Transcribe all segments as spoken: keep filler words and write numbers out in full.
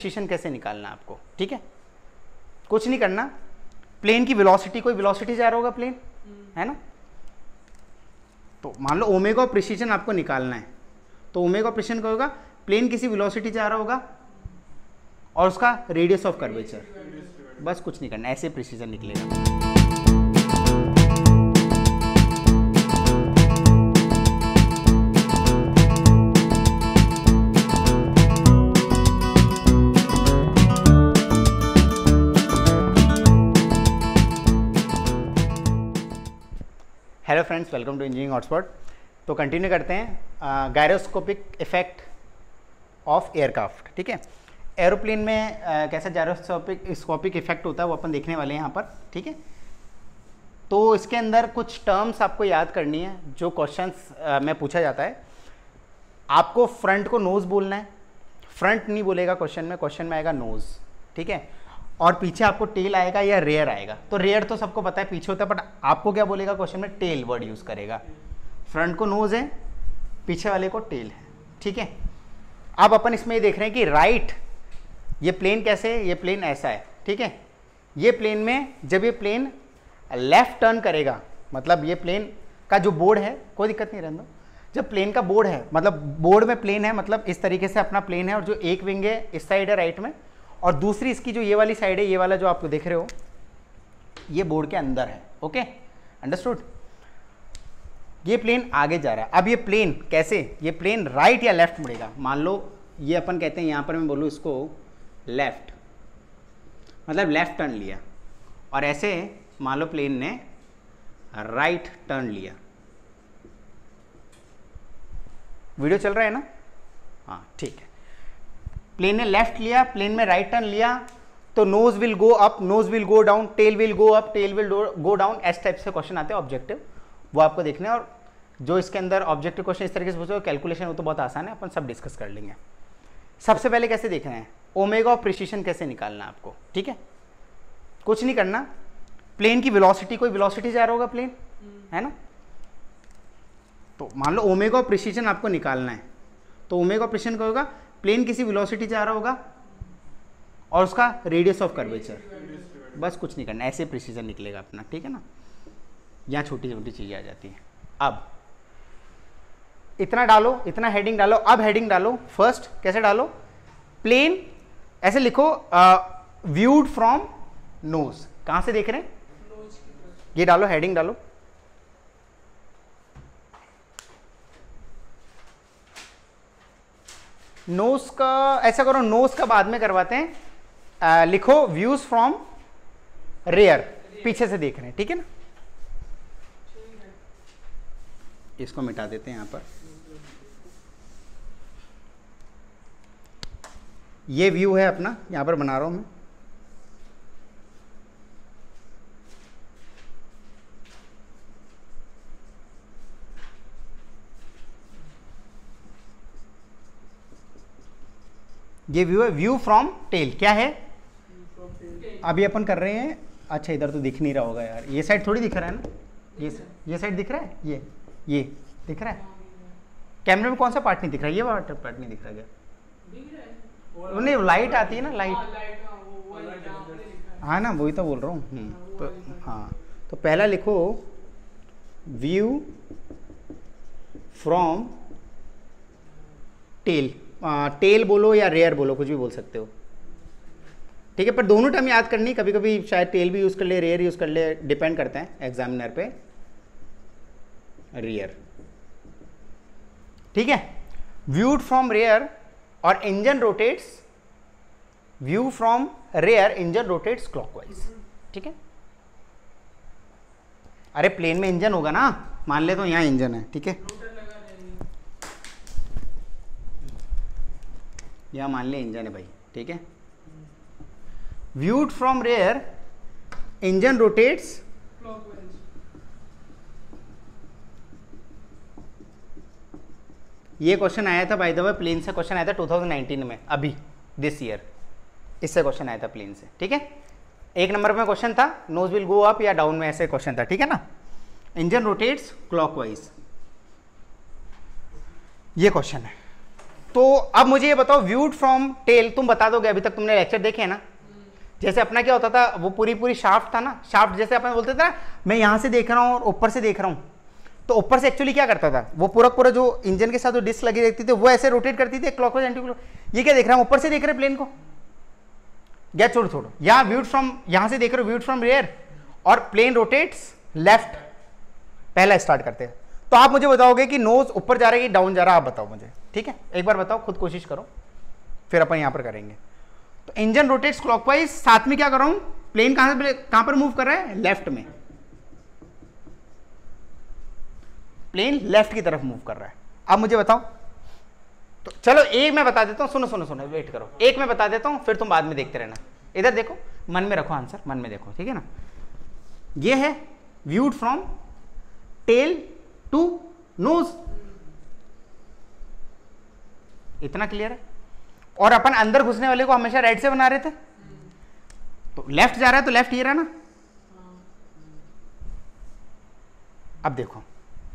Precision कैसे निकालना है आपको, ठीक है। कुछ नहीं करना, प्लेन की वेलोसिटी, कोई वेलोसिटी जा रहा होगा प्लेन, है ना। तो मान लो ओमेगा प्रिसिशन आपको निकालना है, तो ओमेगा प्रिसिशन क्या होगा, प्लेन किसी वेलोसिटी जा रहा होगा और उसका रेडियस ऑफ कर्वेचर, बस कुछ नहीं करना, ऐसे प्रिसिशन निकलेगा। Hello friends, welcome to engineering hotspot. तो कंटिन्यू करते हैं गायरोस्कोपिक इफेक्ट ऑफ एयरक्राफ्ट, ठीक है। एरोप्लेन में uh, कैसा गायरोस्कोपिक स्कोपिक इफेक्ट होता है वो अपन देखने वाले हैं यहाँ पर, ठीक है। तो इसके अंदर कुछ टर्म्स आपको याद करनी है जो क्वेश्चंस uh, में पूछा जाता है। आपको फ्रंट को नोज बोलना है, फ्रंट नहीं बोलेगा क्वेश्चन में, क्वेश्चन में आएगा नोज, ठीक है। और पीछे आपको टेल आएगा या रेयर आएगा। तो रेयर तो सबको पता है पीछे होता है, बट आपको क्या बोलेगा क्वेश्चन में, टेल वर्ड यूज करेगा। फ्रंट को नोज है, पीछे वाले को टेल है, ठीक है। अब अपन इसमें ये देख रहे हैं कि राइट, ये प्लेन कैसे है, ये प्लेन ऐसा है, ठीक है। ये प्लेन में जब ये प्लेन लेफ्ट टर्न करेगा, मतलब ये प्लेन का जो बोर्ड है, कोई दिक्कत नहीं रहना, जब प्लेन का बोर्ड है, मतलब बोर्ड में प्लेन है, मतलब इस तरीके से अपना प्लेन है, और जो एक विंग है इस साइड है राइट में, और दूसरी इसकी जो ये वाली साइड है, ये वाला जो आप देख रहे हो, ये बोर्ड के अंदर है, ओके, अंडरस्टूड। ये प्लेन आगे जा रहा है। अब ये प्लेन कैसे, ये प्लेन राइट या लेफ्ट मुड़ेगा। मान लो ये अपन कहते हैं, यहां पर मैं बोलूं इसको लेफ्ट, मतलब लेफ्ट टर्न लिया, और ऐसे मान लो प्लेन ने राइट टर्न लिया। वीडियो चल रहा है ना, हाँ ठीक है। प्लेन ने लेफ्ट लिया, प्लेन में राइट टर्न लिया, तो nose will go up, nose will go down, tail will go up, tail will go down, इस टाइप से क्वेश्चन आते हैं ऑब्जेक्टिव, वो आपको देखना है। और जो इसके अंदर ऑब्जेक्टिव क्वेश्चन इस तरीके से पूछो, कैलकुलेशन वो तो बहुत आसान है, अपन सब डिस्कस कर लेंगे। सबसे पहले कैसे देखना है, ओमेगा ऑफ प्रिसिशन कैसे निकालना है आपको, ठीक है। कुछ नहीं करना, प्लेन की वेलोसिटी, कोई वेलोसिटी जा रहा होगा प्लेन, है ना। तो मान लो ओमेगा ऑफ प्रिसिशन आपको निकालना है, तो ओमेगा ऑफ प्रिसिशन क्या होगा, प्लेन किसी वेलोसिटी जा रहा होगा और उसका रेडियस ऑफ कर्वेचर, बस कुछ नहीं करना, ऐसे प्रिसिजन निकलेगा अपना, ठीक है ना। यहाँ छोटी छोटी चीजें आ जाती हैं। अब इतना डालो, इतना हेडिंग डालो। अब हेडिंग डालो, फर्स्ट कैसे डालो, प्लेन ऐसे लिखो, व्यूड फ्रॉम नोज, कहां से देख रहे हैं, ये डालो, हेडिंग डालो। नोज का ऐसा करो, नोज का बाद में करवाते हैं, आ, लिखो व्यूज फ्रॉम रेयर, पीछे से देख रहे हैं, ठीक है ना। इसको मिटा देते हैं यहां पर। ये व्यू है अपना, यहां पर बना रहा हूं मैं। ये व्यू है, व्यू फ्रॉम टेल, क्या है अभी अपन कर रहे हैं। अच्छा इधर तो दिख नहीं रहा होगा यार, ये साइड थोड़ी दिख रहा है ना, ये ये साइड दिख रहा है, ये ये दिख रहा है। कैमरे में कौन सा पार्ट नहीं दिख रहा है, ये वाला पार्ट नहीं दिख रहा है क्या, नहीं लाइट आती है ना, लाइट, हाँ ना, वही तो बोल रहा हूँ। तो हाँ, तो पहला लिखो व्यू फ्रॉम टेल, टेल बोलो या रेयर बोलो, कुछ भी बोल सकते हो, ठीक है। पर दोनों टर्म याद करनी, कभी कभी शायद टेल भी यूज कर ले, रेयर यूज कर ले, डिपेंड करते हैं एग्जामिनर पे। रेयर, ठीक है। व्यूड फ्रॉम रेयर, और engine rotates, view from rear, engine rotates clockwise, ठीक है। अरे प्लेन में इंजन होगा ना, मान ले तो यहां इंजन है, ठीक है, यहां मान ले इंजन है भाई, ठीक है। Viewed from rear, engine rotates ये क्वेश्चन आया था बाय द वे, प्लेन से क्वेश्चन आया था टू थाउजेंड नाइनटीन में, अभी दिस ईयर, इससे क्वेश्चन आया था प्लेन से, ठीक है। एक नंबर में क्वेश्चन था, नोज विल गो अप या डाउन में, ऐसे क्वेश्चन था, ठीक है ना। इंजन रोटेट्स क्लॉकवाइज, ये क्वेश्चन है। तो अब मुझे ये बताओ व्यूड फ्रॉम टेल, तुम बता दोगे, अभी तक तुमने लेक्चर देखे हैं ना, जैसे अपना क्या होता था, वो पूरी पूरी शाफ्ट था ना, शाफ्ट जैसे अपन बोलते थे ना, मैं यहाँ से देख रहा हूँ और ऊपर से देख रहा हूँ, तो ऊपर से एक्चुअली क्या करता था, वो पूरा पूरा जो इंजन के साथ जो डिस्क लगी रहती थी वो ऐसे रोटेट करती थी क्लॉकवाइज एंटी क्लॉकवाइज। ये क्या देख रहा हूँ, ऊपर से देख रहे प्लेन को, या छोड़ो छोड़ो, यहाँ व्यूड फ्रॉम, यहाँ से देख रहे हो व्यूड फ्रॉम रियर, और प्लेन रोटेट्स लेफ्ट, पहला स्टार्ट करते हैं। तो आप मुझे बताओगे कि नोज ऊपर जा रहा है कि डाउन जा रहा है, आप बताओ मुझे, ठीक है, एक बार बताओ, खुद कोशिश करो, फिर अपन यहाँ पर करेंगे। तो इंजन रोटेट्स क्लॉकवाइज, साथ में क्या कर रहा हूँ, प्लेन कहाँ से कहाँ पर मूव कर रहा है, लेफ्ट में, प्लेन लेफ्ट की तरफ मूव कर रहा है। अब मुझे बताओ, तो चलो एक मैं बता देता हूँ, सुनो सुनो सुनो, वेट करो, एक मैं बता देता हूँ, फिर तुम बाद में देखते रहना। इधर देखो, मन में रखो आंसर, मन में देखो, ठीक है ना। ये है viewed from tail to nose, इतना क्लियर है। और अपन अंदर घुसने वाले को हमेशा राइट से बना रहे थे, तो लेफ्ट जा रहा है तो लेफ्ट ये रहा ना। अब देखो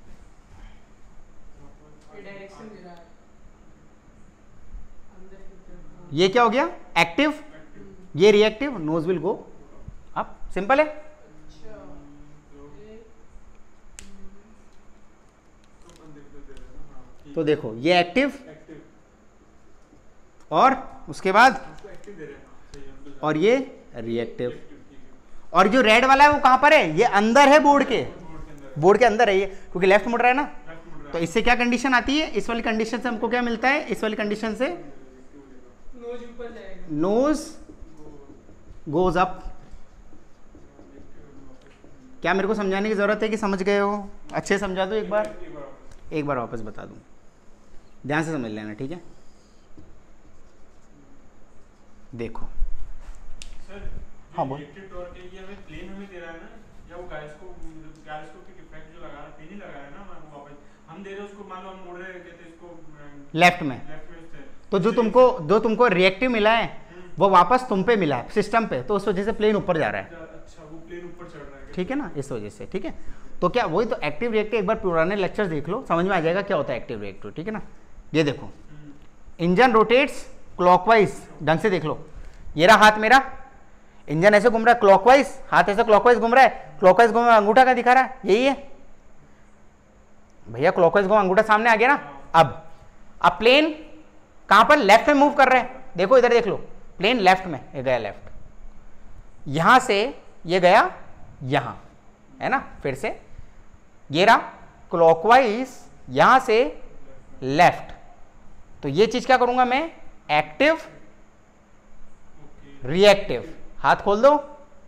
ये क्या हो गया, एक्टिव, ये reactive, nose will go up, simple है। तो देखो ये एक्टिव और उसके बाद और ये रिएक्टिव, और जो रेड वाला है वो कहां पर है, ये अंदर है बोर्ड के, बोर्ड के अंदर है ये, क्योंकि लेफ्ट मुड़ रहा है ना। तो इससे क्या कंडीशन आती है, इस वाली कंडीशन से हमको क्या मिलता है, इस वाली कंडीशन से नोज गोज अप। क्या मेरे को समझाने की जरूरत है कि समझ गए हो, अच्छे समझा दो एक बार, एक बार वापस बता दूं, ध्यान से समझ लेना, ठीक है। देखो सर, हाँ बोल, ये हमें प्लेन हमें दे रहा है ना, या वो गायरोस्कोप गायरोस्कोपिक इफेक्ट जो लगा रहा है, प्लेन ही लगा रहा है ना, वापस हम दे रहे हैं उसको, मान लो हम मोड़ रहे हैं, कहते इसको लेफ्ट में, लेफ्ट में से, तो जो तुमको जो तुमको रिएक्टिव मिला है वो वापस तुम पे मिला है सिस्टम पे, तो उस वजह से प्लेन ऊपर जा रहा है। अच्छा वो प्लेन ऊपर चढ़ रहा है, ठीक है ना, इस वजह से, ठीक है। तो क्या वही तो एक्टिव रिएक्टिव, एक बार पुराने लेक्चर्स देख लो, समझ में आ जाएगा क्या होता है एक्टिव रिएक्टिव, ठीक है ना। ये देखो इंजन रोटेट्स क्लॉकवाइज, ढंग से देख लो, ये रहा हाथ मेरा, इंजन ऐसे घूम रहा है क्लॉकवाइज, हाथ ऐसे क्लॉकवाइज घूम रहा है, क्लॉकवाइज घूम, अंगूठा का दिखा रहा है, यही है भैया, क्लॉकवाइज घूम, अंगूठा सामने आ गया ना। अब अब प्लेन कहां पर, लेफ्ट में मूव कर रहे हैं, देखो इधर देख लो, प्लेन लेफ्ट में, ये गया लेफ्ट, यहां से ये गया यहां, है ना, फिर से ये रहा क्लॉकवाइज, यहां से लेफ्ट, तो ये चीज क्या करूंगा मैं, एक्टिव रिएक्टिव, हाथ खोल दो,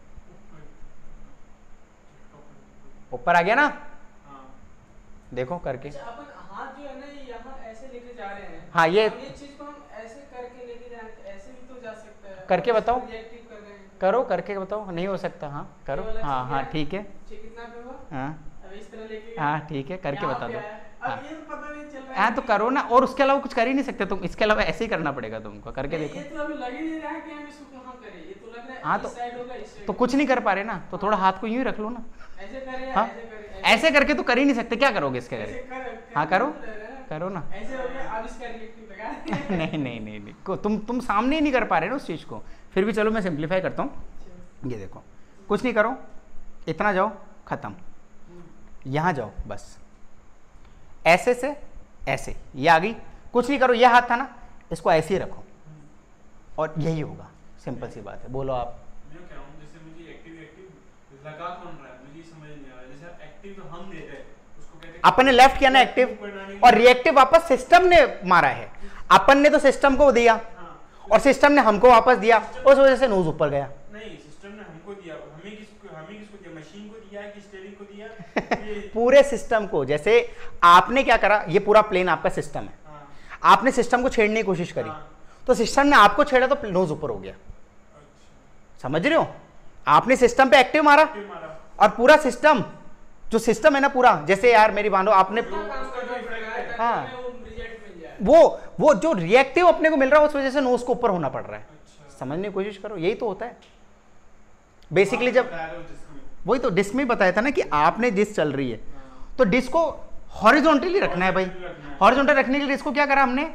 ऊपर आ गया ना, देखो करके, अपन हाथ जो है ना यहाँ ऐसे लेके जा रहे हैं, हाँ ये ये चीज को हम ऐसे करके लेके जाए तो ऐसे भी तो जा सकता है, करके बताओ, रिएक्टिव कर रहे हैं, करो करके बताओ, नहीं हो सकता, हाँ करो, हाँ हाँ ठीक है, कितना पे हुआ, हाँ अब इस तरह लेके, हाँ ठीक है, करके बता दो, अब ये तो पता नहीं चल रहा है, हाँ तो करो ना, और उसके अलावा कुछ कर ही नहीं सकते तुम, इसके अलावा ऐसे ही करना पड़ेगा तुमको, करके देखो। ये तो अभी लग ही नहीं रहा है कि हम इसको कहाँ करें, ये तो लग रहा है हाँ इस तो साइड होगा, इस साइड तो कुछ नहीं कर पा रहे ना, तो थोड़ा हाथ को यूं ही रख लो ना, ऐसे करें, हाँ ऐसे करें, ऐसे करके तो कर ही नहीं सकते, क्या करोगे इसके ऐसे करके, कर, हाँ करो करो ना, ऐसे हो गया, अब इसका रिएक्टिव लगा नहीं नहीं नहीं नहीं को- तुम तुम सामने ही नहीं कर पा रहे ना उस चीज़ को, फिर भी चलो मैं सिंप्लीफाई करता हूँ। ये देखो कुछ नहीं करो, इतना जाओ खत्म, यहाँ जाओ बस, ऐसे से ऐसे, ये आ गई, कुछ नहीं करो, ये हाथ था ना, इसको ऐसे ही रखो और यही होगा, सिंपल सी बात है। बोलो आप, मैं क्या हूं, जैसे मुझे एक्टिव एक्टिव लगा कौन रहा है, मुझे समझ नहीं आ रहा, जैसे एक्टिव तो हम देते हैं उसको, कहते हैं अपन ने लेफ्ट किया ना एक्टिव, और रिएक्टिव वापस सिस्टम ने मारा है, अपन ने तो सिस्टम को दिया और सिस्टम ने हमको वापस दिया, उस वजह से नोज ऊपर गया। नहीं, सिस्टम ने हमको दिया, हमें किसको हमें किसको दिया, मशीन को दिया कि स्टीयरिंग को दिया, पूरे सिस्टम को, जैसे आपने क्या करा, ये पूरा प्लेन आपका सिस्टम है, हाँ, आपने सिस्टम को छेड़ने की कोशिश करी, हाँ, तो सिस्टम ने आपको छेड़ा तो नोज ऊपर हो गया, अच्छा, समझ रहे हो, आपने सिस्टम पे एक्टिव मारा फिर मारा, और पूरा सिस्टम, जो सिस्टम है ना पूरा, जैसे यार मेरी बांधो आपने, उसका जो इफेक्ट है, हाँ वो रिजल्ट मिल जाए, वो वो जो रिएक्टिव अपने को मिल रहा है उस वजह से नोज को ऊपर होना पड़ रहा है, अच्छा, समझने की कोशिश करो, यही तो होता है बेसिकली। जब बताया था जिसको, वही तो डिस्क में बताया था ना कि आपने डिस्क चल रही है, हाँ, तो डिस्क को हॉरिजॉन्टली रखना है भाई, रखना है। हॉरिजॉन्टल रखने के लिए इसको क्या करा हमने,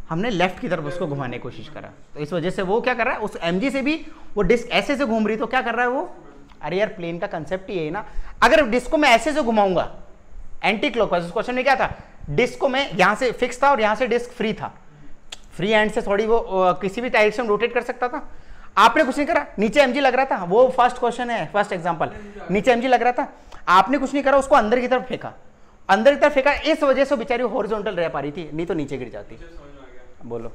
हमने लेफ्ट की तरफ उसको घुमाने की कोशिश करा, तो इस वजह से वो क्या कर रहा है, उस एमजी से भी वो डिस्क ऐसे से घूम रही, तो क्या कर रहा है वो, अरे यार प्लेन का कंसेप्ट ही है ना, अगर डिस्क को मैं ऐसे से घुमाऊंगा एंटी क्लॉकवाइज, उस क्वेश्चन में क्या था, डिस्क को मैं यहाँ से फिक्स था और यहाँ से डिस्क फ्री था, फ्री हैंड से थोड़ी वो आ, किसी भी डायरेक्शन में रोटेट कर सकता था, आपने कुछ नहीं करा, नीचे एमजी लग रहा था, वो फर्स्ट क्वेश्चन है, फर्स्ट एग्जांपल, नीचे एमजी लग रहा था, आपने कुछ नहीं करा, उसको अंदर की तरफ फेंका, अंदर की तरफ फेंका, इस वजह से बेचारी हॉरिजॉन्टल रह पा रही थी, नहीं तो नीचे गिर जाती। बोलो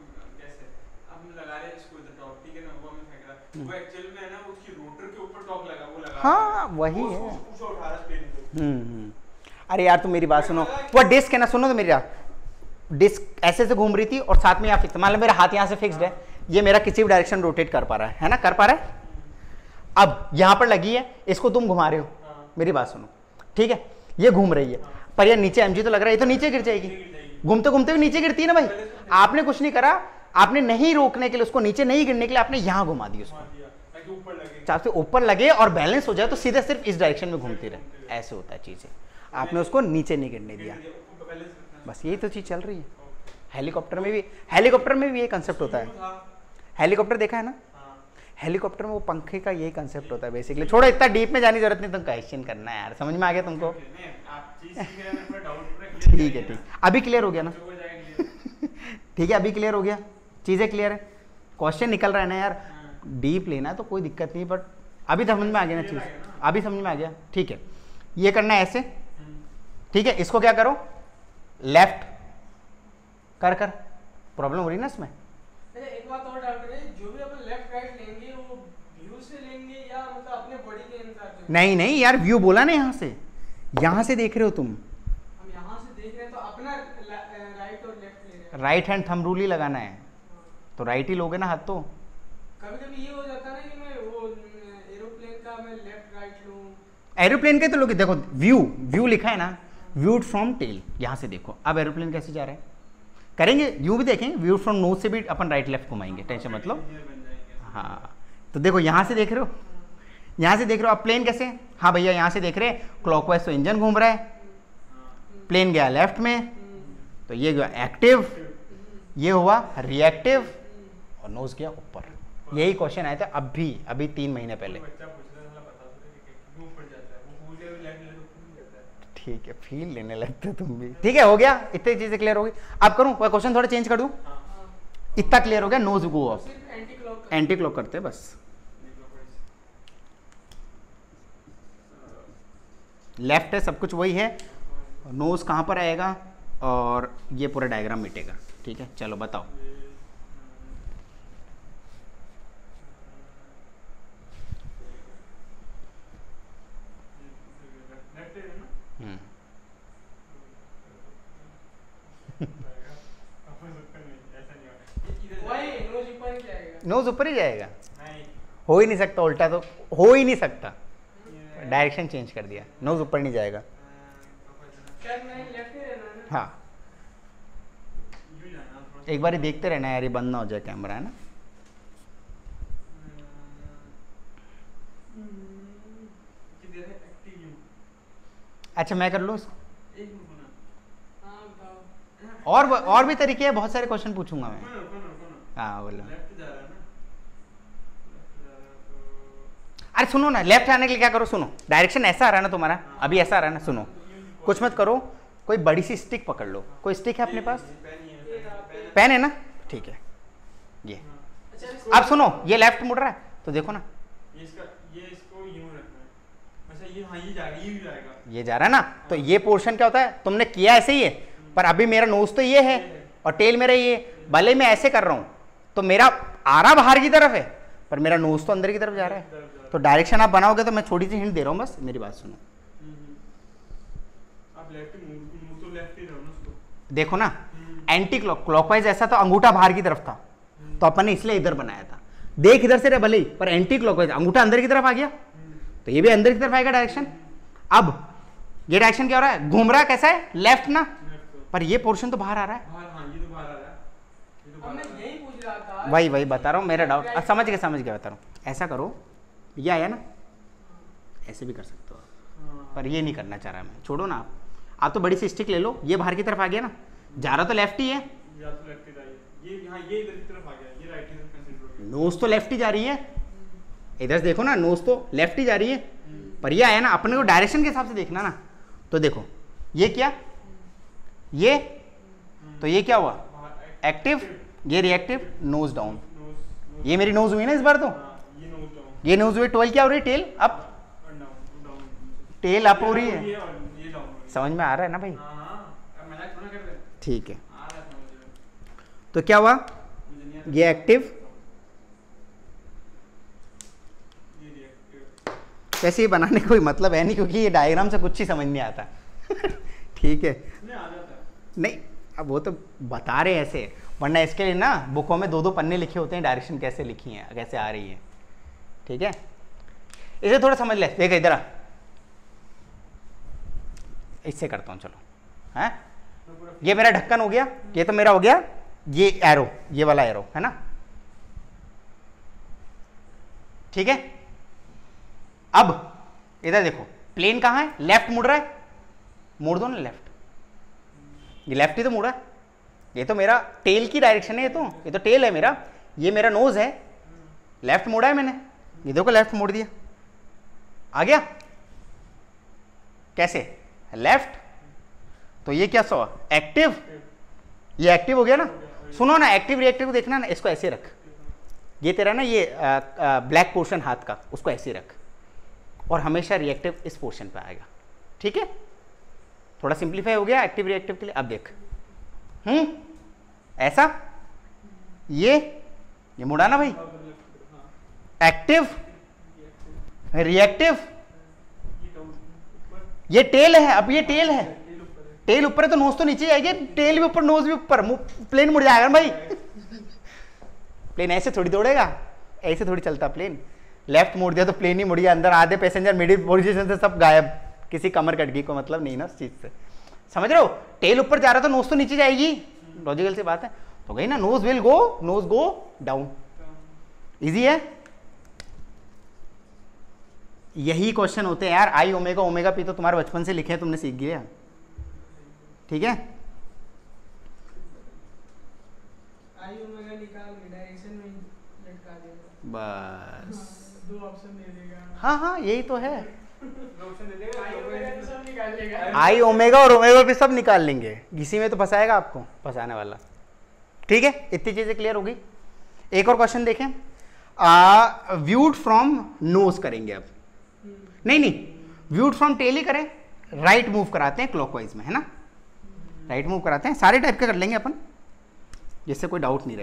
हाँ वही है। हम्म अरे यार तुम मेरी बात सुनो, वो डिस्क है ना, सुनो तो मेरी बात, डिस्क ऐसे से घूम रही थी और साथ में यहाँ फिक्स, मान लो मेरा हाथ यहाँ से फिक्स्ड है, ये मेरा किसी भी डायरेक्शन रोटेट कर पा रहा है है ना, कर पा रहा है, अब यहाँ पर लगी है, इसको तुम घुमा रहे हो, मेरी बात सुनो ठीक है, ये घूम रही है, पर यार नीचे एमजी तो लग रहा है, ये तो नीचे गिर जाएगी, घूमते घूमते भी नीचे गिरती है ना भाई, आपने कुछ नहीं करा, आपने नहीं रोकने के लिए उसको, नीचे नहीं गिरने के लिए आपने यहाँ घुमा दी उसको, चाहे ऊपर लगे और बैलेंस हो जाए तो सीधे सिर्फ इस डायरेक्शन में घूमती रहे, ऐसे होता है चीजें, आपने उसको नीचे नहीं गिरने दिया, बस यही तो चीज चल रही है। हेलीकॉप्टर में भी, हेलीकॉप्टर में भी ये कंसेप्ट होता है, हेलीकॉप्टर देखा है ना, हेलीकॉप्टर में वो पंखे का यही कंसेप्ट होता है बेसिकली, छोड़ो इतना डीप में जाने की जरूरत नहीं, तुम क्वेश्चन करना है यार, समझ में आ गया तुमको, ठीक है ठीक, अभी क्लियर हो गया ना, ठीक है अभी क्लियर हो गया, चीजें क्लियर है, क्वेश्चन निकल रहा है ना यार, डीप लेना है तो कोई दिक्कत नहीं, बट अभी समझ में आ गया ना चीज, अभी समझ में आ गया, ठीक है, ये करना है ऐसे, ठीक है, इसको क्या करो, लेफ्ट कर कर, प्रॉब्लम हो रही ना इसमें। एक बात और डॉक्टर है, जो भी अपन लेफ्ट राइट लेंगे वो व्यू से लेंगे या मतलब अपने बॉडी के अनुसार से? नहीं नहीं यार, व्यू बोला ना, यहाँ से, यहाँ से देख रहे हो तुम, हम यहाँ से देख रहे हैं तो अपना राइट और लेफ्ट ले रहे हैं, राइट हैंड थंब रूल ही लगाना है, तो राइट ही लोगे ना हाथ, तो कभी कभी ये हो जाता है ना कि मैं वो एरोप्लेन का मैं लेफ्ट राइट लूं, एरोप्लेन के तो लोग देखो, व्यू व्यू लिखा है ना, व्यूड फ्रॉम टेल, यहाँ से देखो, अब एरोप्लेन कैसे जा रहा है, करेंगे यूं भी देखेंगे, व्यू फ्रॉम नोज से भी अपन राइट लेफ्ट घुमाएंगे, टेंशन मतलब, हाँ तो देखो यहाँ से देख रहे हो, यहाँ से देख रहे हो, अब प्लेन कैसे, हाँ भैया यहाँ से देख रहे हैं, क्लॉकवाइज तो इंजन घूम रहा है, प्लेन गया लेफ्ट में, तो ये गया एक्टिव, ये हुआ रिएक्टिव, और नोज गया ऊपर, यही क्वेश्चन आया था अभी अभी तीन महीने पहले, ठीक है फील लेने लगते तुम भी, ठीक है हो गया, इतनी चीजें क्लियर हो गई, अब करूं कोई क्वेश्चन थोड़ा चेंज कर दूं, इतना क्लियर हो गया, nose go off, anti clock करते बस, लेफ्ट है सब कुछ वही है, नोज कहां पर आएगा और ये पूरा डायग्राम मिटेगा, ठीक है चलो बताओ। नोज ऊपर ही जाएगा, हो ही नहीं सकता, उल्टा तो हो ही नहीं सकता, डायरेक्शन चेंज कर दिया, नोज ऊपर नहीं जाएगा, हाँ एक बार ही देखते रहना यार, ये बंद ना हो जाए कैमरा, है ना, अच्छा मैं कर लूँ इसको, और और भी तरीके हैं, बहुत सारे क्वेश्चन पूछूंगा मैं, हाँ बोलो, अरे सुनो ना, लेफ्ट आने के लिए क्या करो, सुनो डायरेक्शन ऐसा आ रहा है ना तुम्हारा, अभी ऐसा आ रहा है ना, सुनो कुछ मत करो, कोई बड़ी सी स्टिक पकड़ लो, कोई स्टिक है अपने पास, पेन है ना, ठीक है, ये अब सुनो, ये लेफ्ट मुड़ रहा है तो देखो ना, ये जा रहा है ना, तो ये पोर्शन क्या होता है, तुमने किया ऐसे ही है, पर अभी मेरा नोज तो ये है और टेल मेरा ये, भले मैं ऐसे कर रहा हूं तो मेरा आ रहा बाहर की तरफ है, पर मेरा नोज तो अंदर की तरफ जा रहा है, तो डायरेक्शन आप बनाओगे, तो मैं छोटी सी हिंट दे रहा हूं, बस मेरी बात सुनो, आप लेफ्ट मुंह तो लेफ्ट ही रहो ना उसको, देखो ना, एंटी क्लॉक क्लॉकवाइज ऐसा तो अंगूठा बाहर की तरफ था, तो अपन ने इसलिए इधर बनाया था, देख इधर से रहे भले ही, पर एंटी क्लॉकवाइज अंगूठा अंदर की तरफ आ गया, तो ये भी अंदर की तरफ आएगा डायरेक्शन, अब ये डायरेक्शन क्या हो रहा है, घूम रहा है कैसा है, लेफ्ट ना, पर ये पोर्शन तो बाहर आ रहा है, वही वही बता रहा हूँ, मेरा डाउट समझ गया समझ गया बता रहा हूँ, ऐसा करो, ये आया ना, ऐसे भी कर सकते हो, पर ये नहीं करना चाह रहा मैं, छोड़ो ना आप, आप तो बड़ी सी स्टिक ले लो, ये बाहर की तरफ आ गया ना, जा रहा तो लेफ्ट ही है, या तो लेफ्ट ही जाइए, ये यहाँ ये इधर की तरफ आ गया, ये राइट ही कंसीडर हो गया। नोज तो लेफ्ट ही जा रही है, इधर देखो ना, नोज तो लेफ्ट ही जा रही है, पर ये आया ना, अपने को डायरेक्शन के हिसाब से देखना ना। तो देखो ये क्या, ये तो ये क्या हुआ एक्टिव, ये रिएक्टिव, नोज डाउन, ये मेरी नोज हुई ना इस बार। तो ये नोज डाउन, ये नोज हुई, ट्वेल्व क्या हो रही है, tail up, down down, tail up हो रही है। ये और ये डाउन। समझ में आ रहा है ना भाई? हां हां, अब मजाक थोड़ा कर रहे हैं, ठीक है। आ रहा है समझ में। तो क्या हुआ, मुझे नहीं आता, ये एक्टिव, ये रिएक्टिव वैसे ये बनाने का कोई मतलब है नहीं, क्योंकि ये डायग्राम से कुछ ही समझ नहीं आता। ठीक है, नहीं आ जाता है। नहीं अब वो तो बता रहे ऐसे, वरना इसके लिए ना बुकों में दो दो पन्ने लिखे होते हैं, डायरेक्शन कैसे लिखी है, कैसे आ रही है। ठीक है, इसे थोड़ा समझ ले, देख इधर आ, इससे करता हूँ चलो। है ये मेरा ढक्कन हो गया, ये तो मेरा हो गया, ये एरो, ये वाला एरो है ना। ठीक है, अब इधर देखो, प्लेन कहाँ है, लेफ्ट मुड़ रहा है, मोड़ दो ना लेफ्ट, ये लेफ्ट ही तो मुड़ा है, ये तो मेरा टेल की डायरेक्शन है, ये तो ये तो टेल है मेरा, ये मेरा नोज है, लेफ्ट मोड़ा है मैंने, ये देखो लेफ्ट मोड़ दिया, आ गया कैसे, लेफ्ट। तो ये क्या सो एक्टिव, ये एक्टिव हो गया ना। सुनो ना, एक्टिव रिएक्टिव को देखना ना, इसको ऐसे रख, ये तेरा ना ये ब्लैक पोर्शन हाथ का, उसको ऐसे रख, और हमेशा रिएक्टिव इस पोर्शन पे आएगा। ठीक है, थोड़ा सिंप्लीफाई हो गया एक्टिव रिएक्टिव के लिए। अब देख, हम्म ऐसा, ये ये मुड़ा ना भाई, एक्टिव रिएक्टिव, ये टेल है, अब ये टेल है, टेल ऊपर है तो नोज तो नीचे जाएगी, टेल भी ऊपर नोज भी ऊपर, प्लेन मुड़ जाएगा ना भाई। प्लेन ऐसे थोड़ी दौड़ेगा, ऐसे थोड़ी चलता प्लेन, लेफ्ट मोड़ दिया तो प्लेन ही मुड़ गया, अंदर आधे पैसेंजर मिडिल पोजीशन से सब गायब, किसी कमर कट गई को मतलब नहीं ना उस चीज से। समझ रहे हो, टेल ऊपर जा रहा तो नोज तो नीचे जाएगी, लॉजिकल सी बात है। तो गई ना, nose will go, nose go down, easy है। यही क्वेश्चन होते हैं यार, आई ओमेगा ओमेगा पी तो तुम्हारे बचपन से लिखे हैं, तुमने सीख गया। ठीक है, आई ओमेगा निकाल के डायरेक्शन में लटका देगा, बस दो ऑप्शन दे देगा। हाँ हाँ यही तो है, दो ऑप्शन दे देगा, आई ओमेगा तो सब निकाल लेगा। आई ओमेगा और ओमेगा पे सब निकाल लेंगे, इसी में तो फंसाएगा आपको, फंसाने वाला। ठीक है, इतनी चीजें क्लियर होगी। एक और क्वेश्चन देखें, व्यूड फ्रॉम नोज करेंगे अब, नहीं नहीं व्यूड फ्रॉम टेल ही करें, राइट मूव कराते हैं क्लॉकवाइज में, है ना, राइट मूव कराते हैं, सारे टाइप के कर लेंगे अपन, जिससे कोई डाउट नहीं रहे।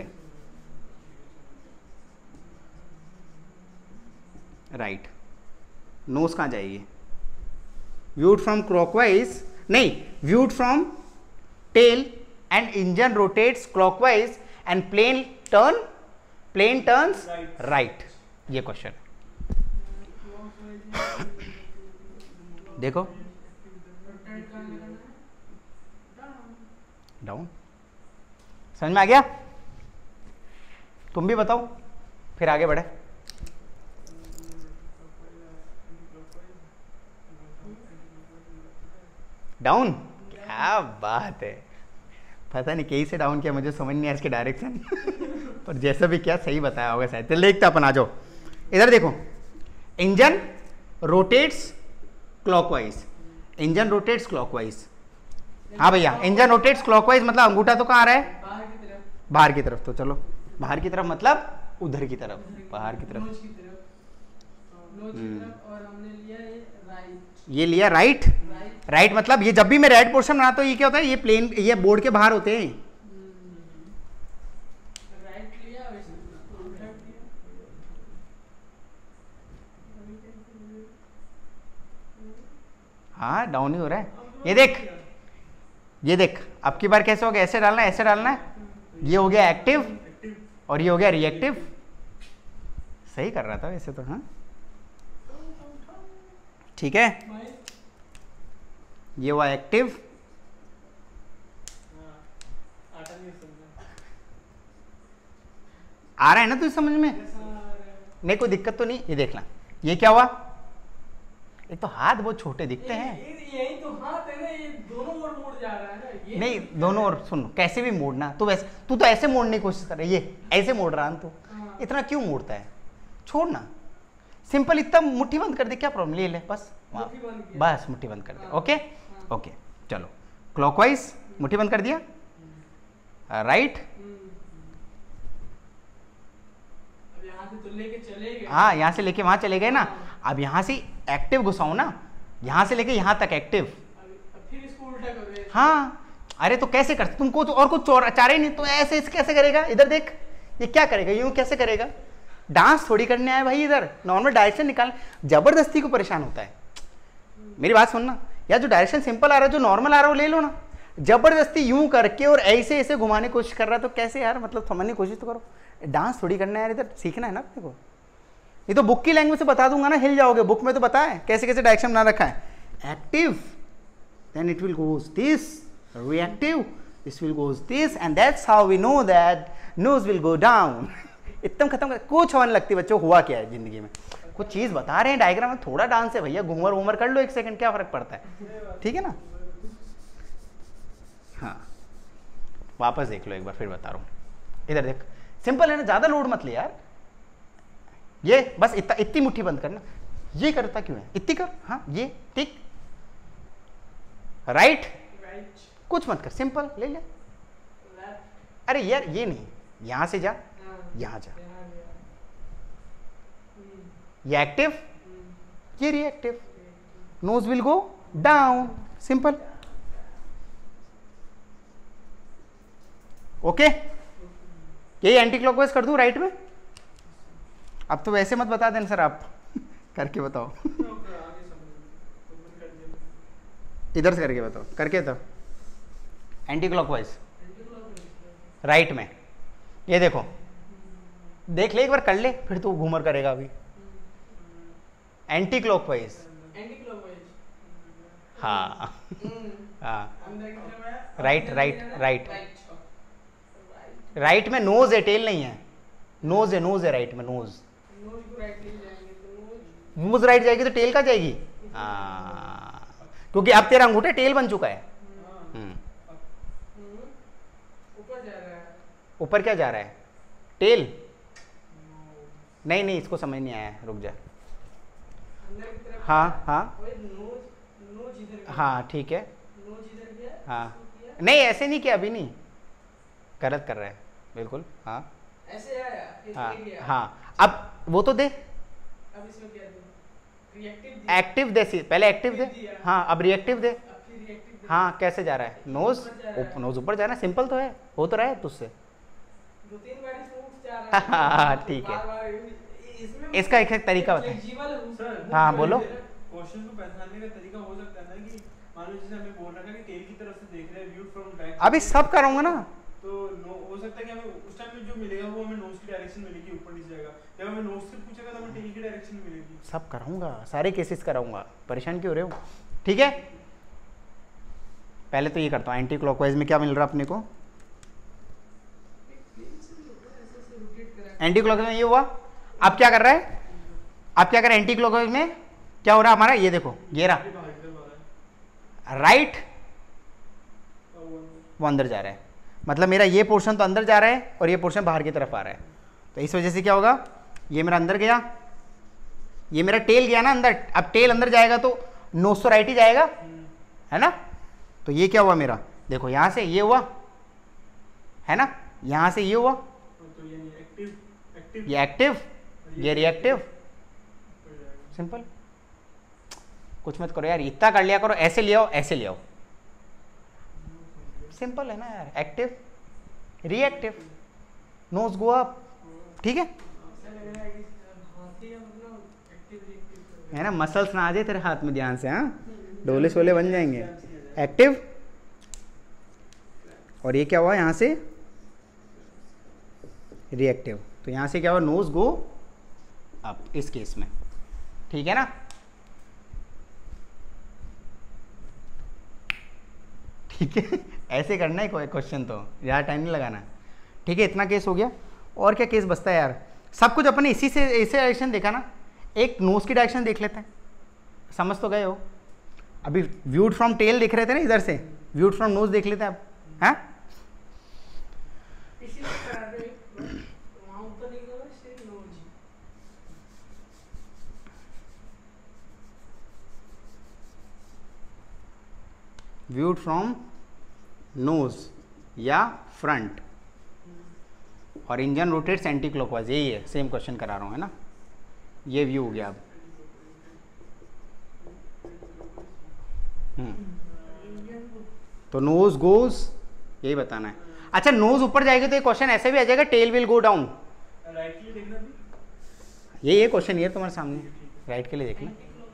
राइट, नोज कहाँ जाएगी, व्यूड फ्रॉम क्लॉकवाइज, नहीं viewed from tail and engine rotates clockwise and plane turn, plane turns right, ये क्वेश्चन। देखो डाउन, समझ में आ गया, तुम भी बताओ फिर आगे बढ़े। डाउन, क्या बात है, पता नहीं कहीं से डाउन किया, मुझे समझ नहीं आया इसके डायरेक्शन पर जैसा भी क्या सही बताया होगा शायद। चल देखते अपन, आ जाओ इधर देखो, engine rotates clockwise, engine rotates clockwise, हाँ भैया इंजन रोटेट्स क्लॉकवाइज मतलब अंगूठा तो कहाँ आ रहा है, बाहर की तरफ, बाहर की तरफ। तो चलो बाहर की तरफ मतलब उधर की तरफ, बाहर की तरफ, नोज की तरफ, नोज की तरफ, और हमने लिया ये राइट, ये लिया राइट, राइट, राइट मतलब ये जब भी मैं राइट पोर्शन बनाता हूँ, ये क्या होता है, ये प्लेन, ये बोर्ड के बाहर होते हैं। राइट लिया, वैसे उल्टा किया, हाँ डाउन ही हो रहा है, ये देख, ये देख, अब की बार कैसे हो गया, ऐसे डालना है, ऐसे डालना है, ये हो गया एक्टिव और ये हो गया रिएक्टिव। सही कर रहा था वैसे तो, हाँ ठीक है, ये हुआ एक्टिव, आटा नहीं समझा, आ रहा है ना तुझे समझ में, नहीं कोई दिक्कत तो नहीं। ये देखना, ये क्या हुआ, एक तो हाथ बहुत छोटे दिखते हैं, यही तो हाथ है ना, ये दोनों ओर मुड़ जा रहा है ना, ये नहीं दोनों, और सुन कैसे भी मोड़ना, तू वैसे तू तो ऐसे मोड़ने की कोशिश कर रहा है, ये ऐसे मोड़ रहा है तू, हाँ। इतना क्यों मोड़ता है, छोड़ना, सिंपल इतना मुट्ठी बंद कर दे, क्या प्रॉब्लम, ले ले बस वहाँ, मुट्ठी बंद किया। बस मुट्ठी बंद कर दे, हाँ, ओके हाँ। ओके चलो क्लॉकवाइज मुट्ठी बंद कर दिया, राइट, अब यहाँ से तो लेके चले गए। हाँ यहाँ से लेके वहाँ चले गए ना, हाँ। अब यहाँ से एक्टिव घुसाओ ना, यहाँ से लेके यहाँ तक एक्टिव, अब अब फिर इसको उल्टा कर रहे हैं। हाँ अरे तो कैसे कर, तुमको तो और कुछ चोर चारा ही नहीं, तो ऐसे ऐसे कैसे करेगा, इधर देख ये क्या करेगा, यूं कैसे करेगा, डांस थोड़ी करने आया भाई, इधर नॉर्मल डायरेक्शन निकाल, जबरदस्ती को परेशान होता है, मेरी बात सुनना यार, जो डायरेक्शन सिंपल आ रहा है, जो नॉर्मल आ रहा है वो ले लो ना, जबरदस्ती यूं करके और ऐसे ऐसे घुमाने की कोशिश कर रहा है, तो कैसे यार, मतलब समझने की कोशिश तो करो, डांस थोड़ी करना है यार, इधर सीखना है ना अपने को, ये तो बुक की लैंग्वेज से बता दूंगा ना, हिल जाओगे, बुक में तो पता है कैसे कैसे डायरेक्शन बना रखा है, active then it will goes this, reactive this will goes this, and that's how we know that nose will go down एकदम खत्म कर, कुछ होने लगती बच्चों, हुआ क्या है जिंदगी में, कुछ चीज बता रहे हैं डायग्राम में, थोड़ा डांस है भैया, घूमर घूमर कर लो एक सेकंड, क्या फर्क पड़ता है, ठीक है ना, हाँ वापस देख लो एक बार, फिर बता रहा हूँ, इधर देख, सिंपल है ना, ज्यादा लोड मत ले यार, ये बस इतना, इतनी मुट्ठी बंद करना, ये करता क्यों है, इतनी कर, हाँ ये ठीक, राइट राइट, कुछ मत कर, सिंपल ले ले, लेफ्ट, अरे यार ये नहीं, यहां से जा, हाँ, यहाँ जा, यहाँ गया। हम्म, ये एक्टिव, हम्म, ये reactive, nose will go down, simple, okay, यही एंटी क्लॉकवाइज कर दूं राइट में, अब तो वैसे मत बता देना सर आप करके बताओ आगे समझ तो बंद कर दिया। इधर से करके बताओ, करके तो एंटी क्लॉकवाइज राइट में, ये देखो, देख ले एक बार, कर ले, फिर तू घूमर करेगा अभी, एंटी क्लॉकवाइज, एंटी क्लॉकवाइज। हाँ हम्म, हाँ, अंदर की तरफ है, राइट अंदर राइट की तरफ, राइट, राइट, राइट में नोज है, टेल नहीं है, नोज है, नोज है राइट में, नोज, नोज को राइट ले जाएंगे तो नोज, नोज राइट जाएगी तो टेल का जाएगी, हाँ क्योंकि अब तेरा अंगूठा टेल बन चुका है, हम्म, हम्म, ऊपर जा रहा है, ऊपर क्या जा रहा है, टेल, नहीं नहीं इसको समझ नहीं आया, रुक जा, अंदर की तरफ, हाँ हाँ ओए नोज, नोज इधर गया, हाँ ठीक है, नोज इधर गया, हाँ इसको किया, नहीं ऐसे नहीं किया, अभी नहीं, गलत कर रहा है बिल्कुल, हाँ ऐसे आया, फिर हाँ ये गया, हाँ, अब वो तो दे, अब इसमें क्या दूं, रिएक्टिव दिया, एक्टिव दे, सी- पहले एक्टिव दे, हाँ अब रिएक्टिव दे, अब फिर रिएक्टिव दिया, हाँ कैसे जा रहा है, नोज ऊपर जा रहा है। नोज ऊपर जा रहा है, सिंपल तो है, हो तो रहा है तुझसे, दो तीन बार इसमें उठ जा रहा है, हाँ, ठीक है। बार बार ये- इसमें इसका एक एक तरीका बता, फ्लेक्सिबल है, सर, हाँ, बोलो। क्वेश्चन को पहचानने का तरीका हो सकता है ना कि मान लो जैसे हमें बोल रखा है कि टेल की तरफ से देख रहे हैं, व्यू फ्रॉम बैक, अभी सब कराऊंगा ना, तो नो हो सकता है कि हमें उस टाइम में जो मिलेगा वो हमें नोज की डायरेक्शन मिलेगी, ऊपर नीचे जाएगा, जब हमें नोज से पूछेगा तो हमें टेल की डायरेक्शन मिलेगी। सब कराऊंगा, सारे केसेस कराऊंगा, परेशान क्यों हो रहे हो, ठीक है, पहले तो ये करता हूँ, एंटी क्लॉकवाइज में क्या मिल रहा है अपने को, एंटी क्लॉकवाइज में ये हुआ, अब क्या कर रहा है, अब क्या कर रहा है, एंटी क्लॉकवाइज में क्या हो रहा है हमारा, ये देखो ये रहा, ये बाहर की तरफ आ रहा है राइट और वो अंदर। वो अंदर जा रहा है, मतलब मेरा ये पोर्शन तो अंदर जा रहा है और ये पोर्शन बाहर की तरफ आ रहा है, तो इस वजह से क्या होगा, ये मेरा अंदर गया, ये मेरा टेल गया ना अंदर, अब टेल अंदर जाएगा तो नोज तो राइट ही जाएगा, है ना, तो ये क्या हुआ मेरा, देखो यहाँ से ये हुआ, है ना, यहाँ से ये हुआ, तो ये नहीं एक्टिव, एक्टिव ये एक्टिव, ये रिएक्टिव, ऊपर जाएगा। सिंपल, कुछ मत करो यार, इतना कर लिया करो, ऐसे ले आओ ऐसे ले आओ, सिंपल है ना यार, active reactive, nose go up, ठीक है, ऐसा लग रहा है कि हाथी है, मतलब एक्टिव रिएक्टिव, है ना, मसल्स ना आ जाए तेरे हाथ में ध्यान से, हाँ डोले शोले बन जाएंगे, एक्टिव, और ये क्या हुआ यहाँ से रिएक्टिव, तो यहाँ से क्या हुआ, नोज गो अप इस केस में, ठीक है ना, ठीक है ऐसे करना है कोई क्वेश्चन, तो ज़्यादा टाइम नहीं लगाना, ठीक है, इतना केस हो गया, और क्या केस बचता है यार, सब कुछ अपने इसी से ऐसे डायरेक्शन देखा ना, एक नोज की डायरेक्शन देख लेते हैं, समझ तो गए हो, अभी व्यूड फ्रॉम टेल देख रहे थे ना इधर से, व्यूड फ्रॉम नोज देख लेते हैं आप, हैं? इसी में करा रहे हैं, वहाँ ऊपर लिख दो सिर्फ नोज। व्यूड फ्रॉम नोज या फ्रंट और इंजन रोटेट्स एंटी क्लॉकवाइज, यही है, सेम क्वेश्चन करा रहा हूँ, है ना? ये व्यू हो गया अब। हम्म तो नोज गोज, यही बताना है। अच्छा, नोज ऊपर जाएगी तो ये क्वेश्चन ऐसे भी आ जाएगा, tail will go down. Right के लिए देखना भी, ये ये क्वेश्चन ये तुम्हारे सामने, राइट के लिए देखना।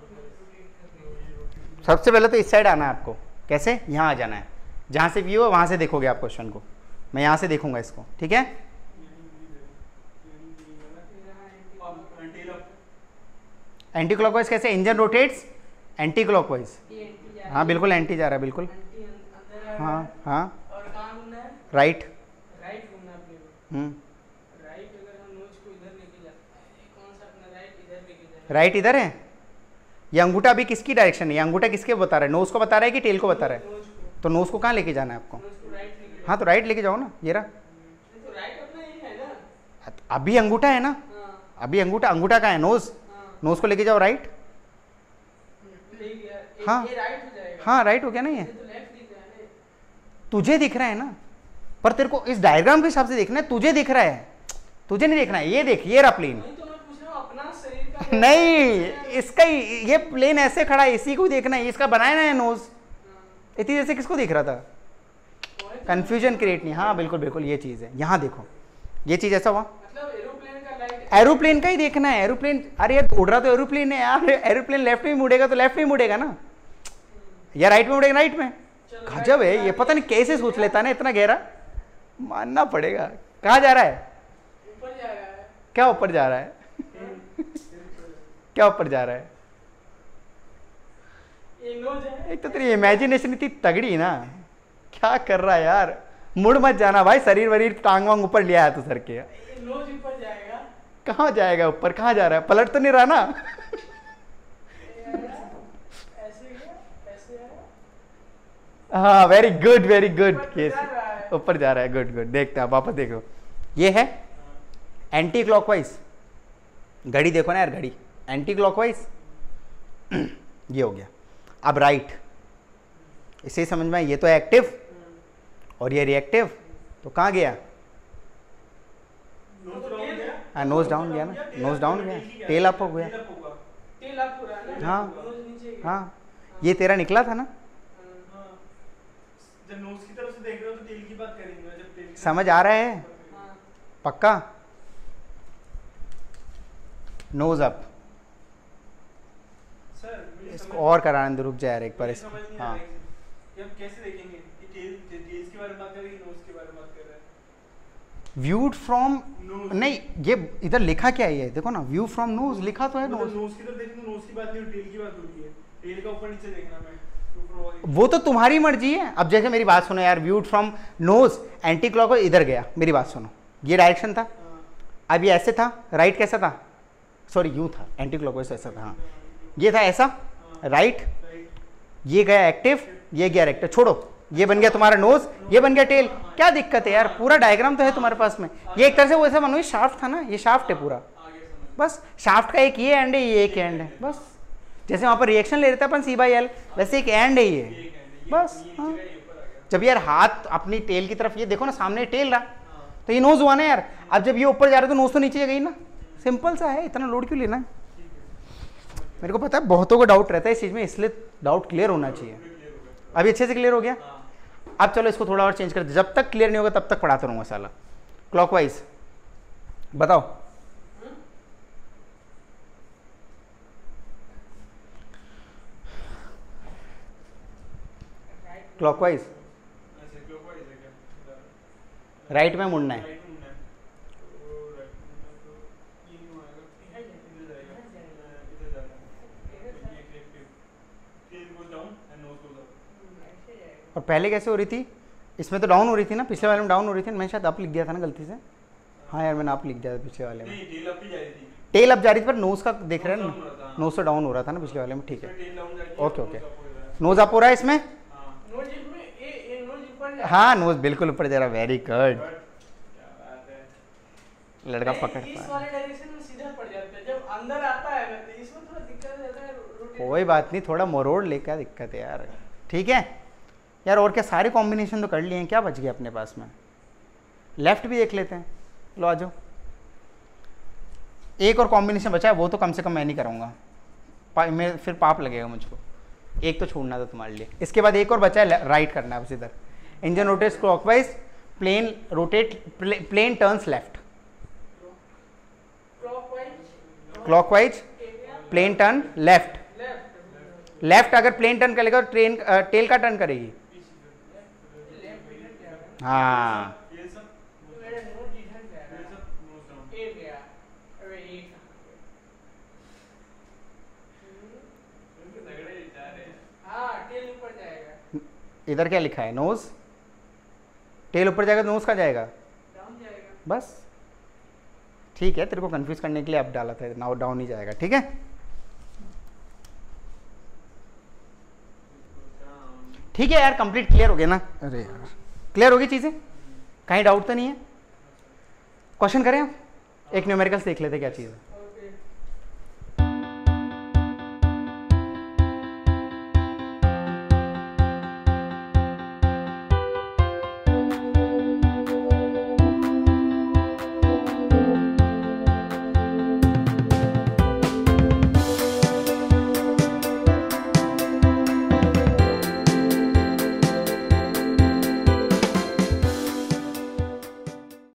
सबसे पहले तो इस साइड आना है आपको। कैसे? यहाँ आ जाना है, जहाँ से व्यू है वहाँ से देखोगे आप क्वेश्चन को। मैं यहाँ से देखूंगा इसको, ठीक है? एंटी क्लॉकवाइज कैसे? Engine rotates anti clockwise. हाँ बिल्कुल एंटी जा रहा है, बिल्कुल। हाँ हाँ और कहाँ घूमना है? राइट। राइट घूमना है अपने को। हम्म राइट अगर हम नोज को इधर लेके जाते हैं, ये कौन सा अपना राइट इधर लेके जाए? राइट इधर है। ये अंगूठा अभी किसकी डायरेक्शन है? ये अंगूठा किसके बता रहा है? नोज को बता रहा है कि टेल को बता रहा है? नोज को। तो नोज को कहाँ लेके जाना है आपको? नोज को राइट लेके। हाँ तो राइट लेके जाओ ना, ये रहा। तो राइट अपना ये है ना? अभी अंगूठा है ना, हाँ अभी अंगूठा, अंगूठा कहाँ है? नोज। हाँ। नोज को लेके जाओ राइट। ले गया। एक हाँ। ये राइट हो जाएगा। हाँ राइट हो गया ना ये। ये तो लेफ्ट दिख रहा है ना। तुझे दिख रहा है ना, पर तेरे को इस डायग्राम के हिसाब से देखना है। तुझे दिख रहा है, तुझे नहीं देखना है। ये देख, ये रहा प्लेन। नहीं तो मैं पूछ रहा हूँ अपना शरीर का। नहीं, इसका ही ये प्लेन ऐसे खड़ा है, इसी को देखना है। इसका बनाया ना है नोज, इतनी देर से किसको दिख रहा था? कंफ्यूजन क्रिएट नहीं। हाँ बिल्कुल बिल्कुल, ये चीज़ है। यहाँ देखो, ये चीज़ ऐसा हुआ। मतलब एरोप्लेन का लाइट। एरोप्लेन का ही देखना है। एरोप्लेन, अरे यार उड़ रहा तो एरोप्लेन है यार। एरोप्लेन लेफ्ट में मुड़ेगा तो लेफ्ट में मुड़ेगा ना, या राइट में मुड़ेगा राइट में। गजब है ये, पता नहीं कैसे सोच लेता है ना इतना गहरा, मानना पड़ेगा। कहाँ जा रहा है? ऊपर जा रहा है। क्या ऊपर जा रहा है? क्या ऊपर जा रहा है? ये नोज है। एक तो तेरी इमेजिनेशन इतनी तगड़ी ना, क्या कर रहा है यार? मुड़ मत जाना भाई, शरीर वरीर टांग वांग ऊपर लिया है तो सर के। ये नोज ऊपर जाएगा। कहाँ जाएगा ऊपर? कहाँ जा रहा है? पलट तो नहीं रहा ना? ऐसे गया, ऐसे आया। हाँ वेरी गुड वेरी गुड। ऊपर केस जा रहा है। ऊपर जा रहा है, गुड गुड। देखते हैं वापस देखो, ये है एंटी क्लॉकवाइज। घड़ी देखो ना यार, घड़ी एंटी क्लॉकवाइज। ये हो गया। अब राइट, इसे समझ में, ये तो एक्टिव और ये रिएक्टिव, तो कहाँ गया? नोज डाउन गया। हाँ नोज डाउन गया ना, नोज डाउन गया, टेल अप हो गया। टेल अप होगा। टेल अप हो रहा है ना? हाँ। नोज नीचे गया। हाँ ये तेरा निकला था ना, हाँ। जब नोज की तरफ से देख रहे हो तो टेल की बात करेंगे, जब टेल की समझ आ रहा है? हाँ। पक्का? Nose up. सर मुझे इसको समझ- और कराने दो, रुक जा यार एक बार मुझे इसको। समझ नहीं आ हाँ रहा है कि हम कैसे देखेंगे कि टेल टेल्स के बारे में बात कर रहे हैं कि नोज के बारे में बात कर रहे हैं? व्यूड फ्रॉम, नोज नहीं ये इधर लिखा क्या है? ये देखो ना, व्यू फ्रॉम नोज लिखा तो है। मतलब नोज नोज की तरफ देखें तो नोज की बात नहीं, टेल की बात हो रही है। टेल का ऊपर नीचे देखना मैं ऊपर वाली- वो तो तुम्हारी मर्जी है। अब जैसे मेरी बात सुनो यार, viewed from nose anti clockwise इधर गया, मेरी बात सुनो, ये डायरेक्शन था। हाँ। अब ये ऐसे था, राइट कैसा था? सॉरी यू था, एंटी क्लॉकवाइज ऐसा था। हाँ ये था ऐसा, राइट। राइट। ये गया एक्टिव, ये गया रिएक्टिव। छोड़ो, ये बन गया तुम्हारा नोज, ये बन गया टेल। क्या दिक्कत है यार? पूरा डायग्राम तो है तुम्हारे पास में। ये एक तरह से वो ऐसा मानो, ये शाफ्ट था ना, ये शाफ्ट है पूरा। आगे समझ। बस शाफ्ट का एक ये एंड है, ये एक एंड है। बस जैसे वहाँ पर रिएक्शन ले लेते हैं अपन सी बाई एल, वैसे एक एंड है ये। ये कहने- ये- बस, ये हाँ। जगह ये ऊपर आ गया। जब यार हाथ अपनी टेल की तरफ, ये देखो ना सामने टेल रहा, हाँ। तो ये नोज हुआ ना यार। अब जब ये ऊपर जा रहा है तो नोज तो नीचे गई ना। सिंपल सा है, इतना लोड क्यों लेना है? मेरे को पता है बहुतों को डाउट रहता है इस चीज़ में, इसलिए डाउट क्लियर होना चाहिए। अभी अच्छे से क्लियर हो गया। हाँ। अब चलो इसको थोड़ा और चेंज कर दे, जब तक क्लियर नहीं होगा तब तक पढ़ाता रहूँगा साला। क्लॉकवाइज बताओ। क्लॉकवाइज ऐसे क्लॉकवाइज है क्या? राइट में मुड़ना है। राइट में मुड़ना है। तो राइट में मुड़ना तो ये यूं आएगा, इधर जाएगा, इधर जाएगा। ये active. Tail goes down and nose goes up. और पहले कैसे हो रही थी? इसमें तो डाउन हो रही थी ना, पिछले वाले में डाउन हो रही थी। मैंने शायद अप लिख दिया था ना गलती से। हाँ यार मैंने अप लिख दिया था पिछले वाले में। नहीं, टेल अप ही जा रही थी। टेल अप जा रही थी, पर नोज का देख रहे हैं Nose down हो रहा ना, था। नोज से डाउन हो रहा था ना पिछले वाले में। ठीक है, टेल डाउन जा रही थी, ओके, nose ओके। up हो रहा है। नोज अप हो रहा है इसमें। हाँ। नोज इसमें ये जाएगा। हाँ नोज बिल्कुल ऊपर जा रहा, वेरी गुड, क्या बात है। लड़का नहीं, पकड़ इस पाया। वाले डायरेक्शन में सीधा पड़ जाता है, जब अंदर आता है ना तो इसमें थोड़ा दिक्कत हो जाता है रोटेट। कोई बात नहीं, थोड़ा मरोड़ ले, क्या दिक्कत है यार, ठीक है यार। और क्या सारे कॉम्बिनेशन तो कर लिए हैं, क्या बच गया अपने पास में, लेफ्ट भी देख लेते हैं, लो आ जाओ। एक और कॉम्बिनेशन बचा है, वो तो कम से कम मैं नहीं कराऊंगा, पा, मैं फिर पाप लगेगा मुझको, एक तो छोड़ना था तुम्हारे लिए। इसके बाद एक और बचा है, राइट करना है बस इधर। Engine rotates clockwise, plane rotate, plane turns left, clockwise clockwise plane turn left. Left left अगर प्लेन टर्न करेगा तो ट्रेन टेल का टर्न करेगी। लेफ्ट इधर क्या हाँ ये सब मेरा नोट इधर जा ये रहा सब नोज डाउन। है, ए गया, अरे ए कहाँ गया? तगड़े जा रहे हैं। हाँ टेल ऊपर जाएगा, इधर क्या लिखा है, नोज, टेल ऊपर जाएगा तो नोज का जाएगा, डाउन जाएगा। बस ठीक है, तेरे को कंफ्यूज करने के लिए अब डाला था, नाउ डाउन ही जाएगा, ठीक है। ठीक है यार, कंप्लीट क्लियर हो गया ना, अरे यार क्लियर होगी चीज़ें, कहीं डाउट तो नहीं है। क्वेश्चन करें हम, एक न्यूमेरिकल्स देख लेते क्या चीज़ है।